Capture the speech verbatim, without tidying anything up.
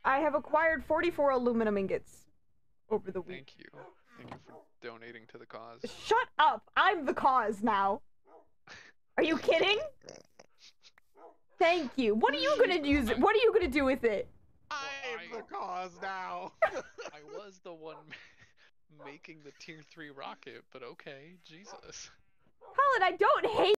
I have acquired forty-four aluminum ingots over the week. Thank you. Thank you for donating to the cause. Shut up! I'm the cause now. Are you kidding? Thank you. What are you gonna use it? What are you gonna do with it? I'm the cause now. I was the one making the tier three rocket, but okay, Jesus. Colin, I don't hate